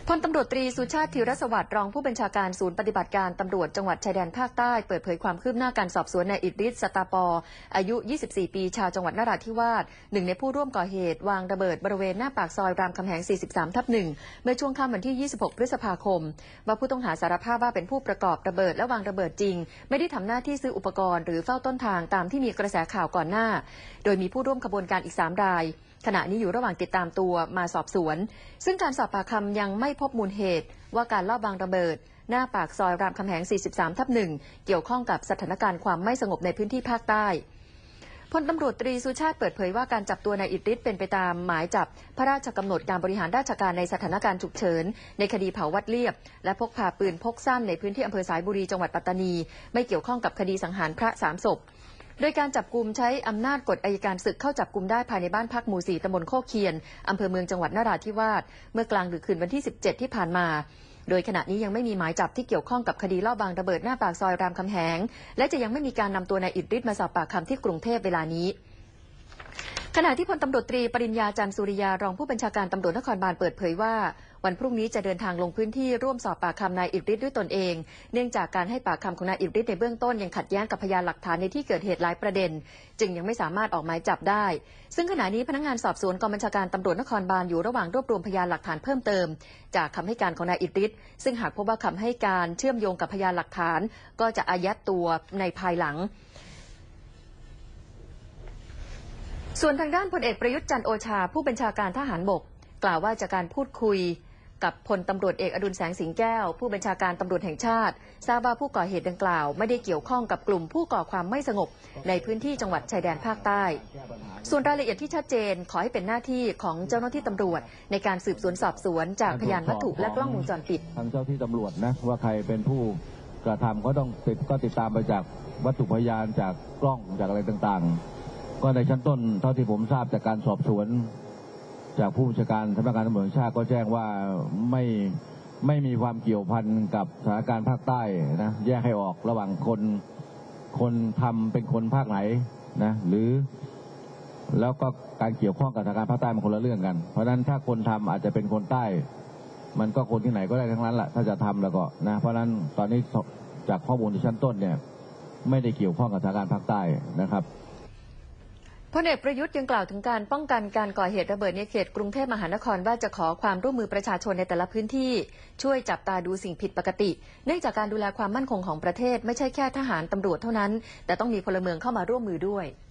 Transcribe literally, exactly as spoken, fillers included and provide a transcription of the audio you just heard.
พลตำรวจตรีสุชาติธีรสวัสดิ์รองผู้บัญชาการศูนย์ปฏิบัติการตำรวจจังหวัดชายแดนภาคใต้เปิดเผยความคืบหน้าการสอบสวนนายอิทธิสตาปออายุ ยี่สิบสี่ ปีชาวจังหวัดนราธิวาสหนึ่งในผู้ร่วมก่อเหตุวางระเบิดบริเวณหน้าปากซอยรามคำแหง สี่สิบสาม ทับ หนึ่ง เมื่อช่วงค่ำวันที่ ยี่สิบหก พฤษภาคมว่าผู้ต้องหาสารภาพว่าเป็นผู้ประกอบระเบิดและวางระเบิดจริงไม่ได้ทำหน้าที่ซื้ออุปกรณ์หรือเฝ้าต้นทางตามที่มีกระแสข่าวก่อนหน้าโดยมีผู้ร่วมขบวนการอีกสามรายขณะนี้อยู่ระหว่างติดตามตัวมาสอบสวนซึ่งการสอบปากคำยังไม่พบมูลเหตุว่าการลอบวางระเบิดหน้าปากซอยรามคำแหง สี่สิบสาม ทับ หนึ่ง เกี่ยวข้องกับสถานการณ์ความไม่สงบในพื้นที่ภาคใต้พลตำรวจตรีสุชาติเปิดเผยว่าการจับตัวนายอิทธิเป็นไปตามหมายจับพระราชกำหนดการบริหารราชการในสถานการณ์ฉุกเฉินในคดีเผาวัดเลียบและพกพาปืนพกสั้นในพื้นที่อำเภอสายบุรีจังหวัดปัตตานีไม่เกี่ยวข้องกับคดีสังหารพระสามศพโดยการจับกุมใช้อำนาจกฎอัยการศึกเข้าจับกุมได้ภายในบ้านพักหมู่สี่ตำบลโคกเคียนอำเภอเมืองจังหวัดนราธิวาสเมื่อกลางดึกคืนวันที่สิบเจ็ดที่ผ่านมาโดยขณะนี้ยังไม่มีหมายจับที่เกี่ยวข้องกับคดีลอบวางระเบิดหน้าปากซอยรามคำแหงและจะยังไม่มีการนำตัวนายอิทธิมาสอบปากคำที่กรุงเทพเวลานี้ขณะที่พลตำรวจตรีปริญญาจันทร์สุริยารองผู้บัญชาการตำรวจนครบาลเปิดเผยว่าวันพรุ่งนี้จะเดินทางลงพื้นที่ร่วมสอบปากคำนายอิทธิด้วยตนเองเนื่องจากการให้ปากคำของนายอิทธิในเบื้องต้นยังขัดแย้งกับพยานหลักฐานในที่เกิดเหตุหลายประเด็นจึงยังไม่สามารถออกหมายจับได้ซึ่งขณะนี้พนักงานสอบสวนกองบัญชาการตำรวจนครบาลอยู่ระหว่างรวบรวมพยานหลักฐานเพิ่มเติมจากคำให้การของนายอิทธิซึ่งหากพบว่าคำให้การเชื่อมโยงกับพยานหลักฐานก็จะอายัดตัวในภายหลังส่วนทางด้านพลเอกประยุทธ์จันทร์โอชาผู้บัญชาการทหารบกกล่าวว่าจากการพูดคุยกับพลตำรวจเอกอดุลแสงสิงแก้วผู้บัญชาการตำรวจแห่งชาติทราบว่าผู้ก่อเหตุดังกล่าวไม่ได้เกี่ยวข้องกับกลุ่มผู้ก่อความไม่สงบในพื้นที่จังหวัดชายแดนภาคใต้ส่วนรายละเอียดที่ชัดเจนขอให้เป็นหน้าที่ของเจ้าหน้าที่ตำรวจในการสืบสวนสอบสวนจากพยานวัตถุและกล้องวงจรปิดทางเจ้าที่ตำรวจนะว่าใครเป็นผู้กระทำก็ต้องติดก็ติดตามไปจากวัตถุพยานจากกล้องจากอะไรต่างๆก็ในชั้นต้นเท่าที่ผมทราบจากการสอบสวนจากผู้บัญชาการสำนักงานตำรวจแห่งชาติก็แจ้งว่าไม่ไม่มีความเกี่ยวพันกับสถานการณ์ภาคใต้นะแยกให้ออกระหว่างคนคนทำเป็นคนภาคไหนนะหรือแล้วก็การเกี่ยวข้องกับสถานการณ์ภาคใต้มันคนละเรื่องกันเพราะฉะนั้นถ้าคนทำอาจจะเป็นคนใต้มันก็คนที่ไหนก็ได้ทั้งนั้นแหละถ้าจะทำแล้วก็นะเพราะฉะนั้นตอนนี้จากข้อมูลในชั้นต้นเนี่ยไม่ได้เกี่ยวข้องกับสถานการณ์ภาคใต้นะครับพลเอกประยุทธ์ยังกล่าวถึงการป้องกันการก่อเหตุระเบิดในเขตกรุงเทพมหานครว่าจะขอความร่วมมือประชาชนในแต่ละพื้นที่ช่วยจับตาดูสิ่งผิดปกติเนื่องจากการดูแลความมั่นคงของประเทศไม่ใช่แค่ทหารตำรวจเท่านั้นแต่ต้องมีพลเมืองเข้ามาร่วมมือด้วย